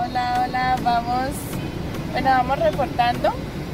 Hola, vamos reportando.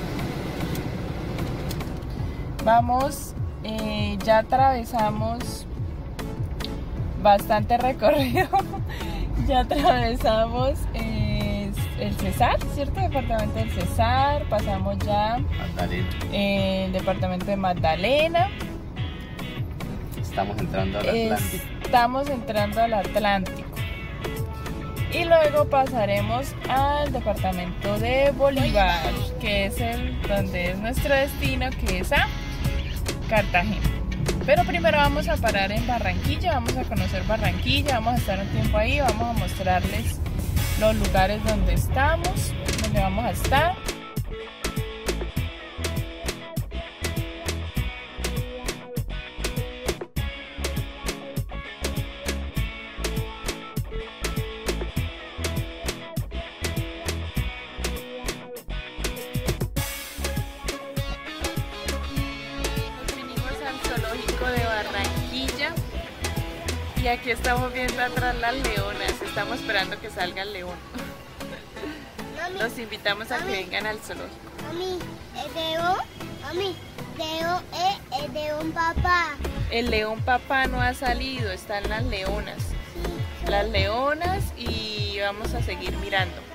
Ya atravesamos bastante recorrido. Ya atravesamos el Cesar, ¿cierto? Departamento del Cesar. Pasamos ya el departamento de Magdalena. Estamos entrando al Atlántico. Estamos entrando al Atlántico. Y luego pasaremos al departamento de Bolívar, que es donde es nuestro destino, que es a Cartagena. Pero primero vamos a parar en Barranquilla, vamos a conocer Barranquilla, vamos a estar un tiempo ahí, vamos a mostrarles los lugares donde estamos, donde vamos a estar. De Barranquilla y aquí estamos viendo atrás las leonas, estamos esperando que salga el león. Los invitamos a que vengan al zoológico. El león papá. El león papá no ha salido, están las leonas. Las leonas y vamos a seguir mirando.